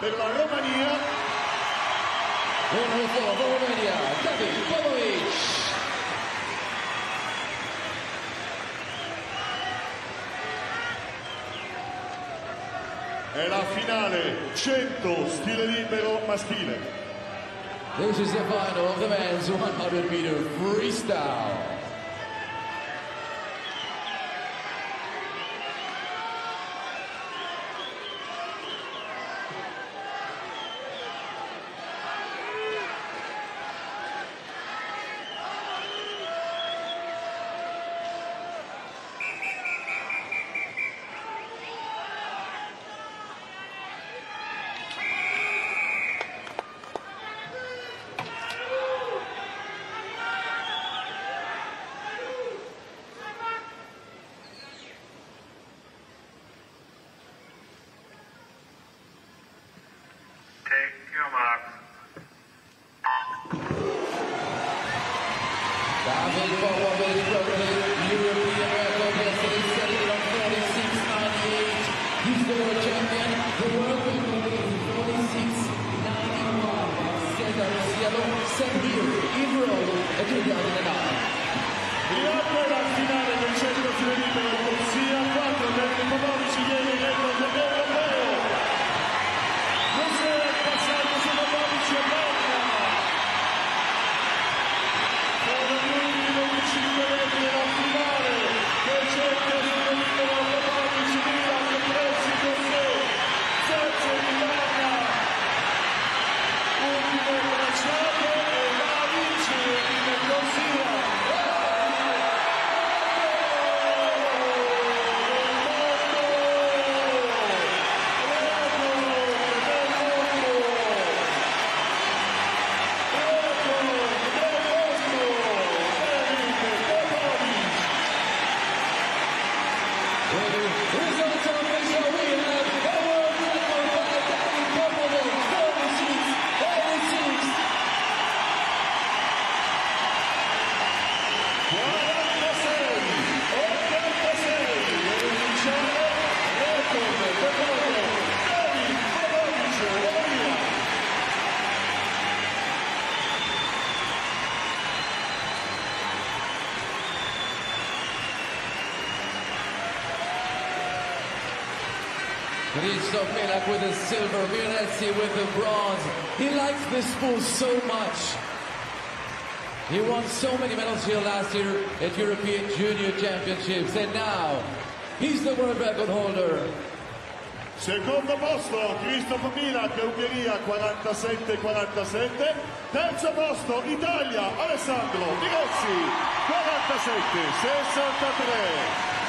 per la Romania. Numero 4 for Romania, David Popovic. È la finale 100 stile libero maschile. This is the final of the men's 100 meter freestyle. Take your mark. David Popovic broke the European record yesterday, setting it on 46.98. He's the world champion. The world record is 46.91. Cesar Cielo set here in Rome at 2009. Riapre la finale del 100 stile libero corsia 4 David Popovic ieri record europeo. Non si è passato su Popovic e Berna. Sono gli ultimi 25 metri della finale del 100 stile libero Popovic, Milan, Prezzi, José, Sergio Di Berna. Ultimo tracciato e la vince il corsia. Christoph Milak with the silver, Miranesi with the bronze. He likes this sport so much. He won so many medals here last year at European Junior Championships, and now he's the world record holder. Secondo posto Christoph Milak, Ungheria 47-47. Terzo posto Italia, Alessandro Miressi 47-63.